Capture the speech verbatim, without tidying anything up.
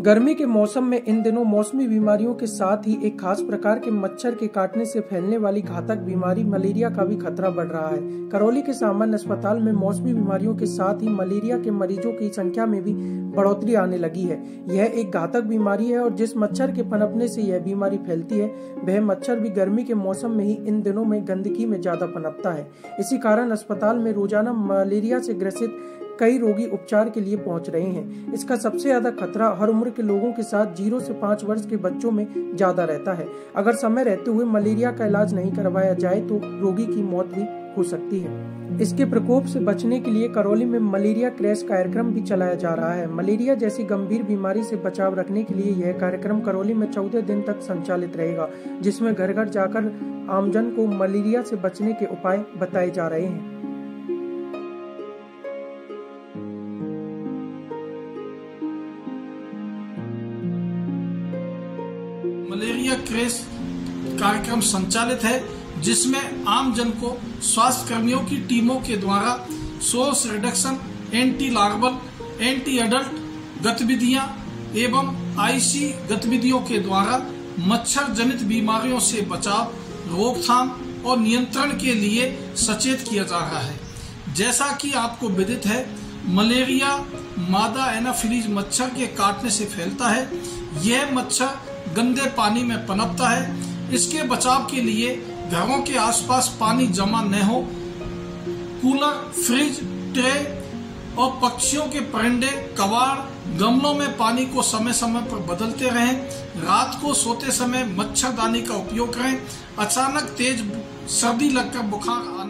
गर्मी के मौसम में इन दिनों मौसमी बीमारियों के साथ ही एक खास प्रकार के मच्छर के काटने से फैलने वाली घातक बीमारी मलेरिया का भी खतरा बढ़ रहा है। करौली के सामान्य अस्पताल में मौसमी बीमारियों के साथ ही मलेरिया के मरीजों की संख्या में भी बढ़ोतरी आने लगी है। यह एक घातक बीमारी है और जिस मच्छर के पनपने से यह बीमारी फैलती है, वह मच्छर भी गर्मी के मौसम में ही इन दिनों में गंदगी में ज्यादा पनपता है। इसी कारण अस्पताल में रोजाना मलेरिया से ग्रसित कई रोगी उपचार के लिए पहुंच रहे हैं। इसका सबसे ज्यादा खतरा हर उम्र के लोगों के साथ जीरो से पाँच वर्ष के बच्चों में ज्यादा रहता है। अगर समय रहते हुए मलेरिया का इलाज नहीं करवाया जाए तो रोगी की मौत भी हो सकती है। इसके प्रकोप से बचने के लिए करौली में मलेरिया क्रैश कार्यक्रम भी चलाया जा रहा है। मलेरिया जैसी गंभीर बीमारी से बचाव रखने के लिए यह कार्यक्रम करौली में चौदह दिन तक संचालित रहेगा, जिसमें घर घर जाकर आमजन को मलेरिया से बचने के उपाय बताए जा रहे हैं। मलेरिया क्रैश कार्यक्रम संचालित है, जिसमें आम जन को स्वास्थ्य कर्मियों की टीमों के द्वारा source reduction, anti larval, anti adult गतिविधियां एवं आईसी गतिविधियों के द्वारा मच्छर जनित बीमारियों से बचाव, रोकथाम और नियंत्रण के लिए सचेत किया जा रहा है। जैसा कि आपको विदित है, मलेरिया मादा एनाफिलीज मच्छर के काटने से फैलता है। यह मच्छर गंदे पानी में पनपता है। इसके बचाव के लिए घरों के आसपास पानी जमा न हो, कूलर, फ्रिज, ट्रे और पक्षियों के परिंदे, कबाड़, गमलों में पानी को समय समय पर बदलते रहें। रात को सोते समय मच्छरदानी का उपयोग करें। अचानक तेज सर्दी लगकर बुखार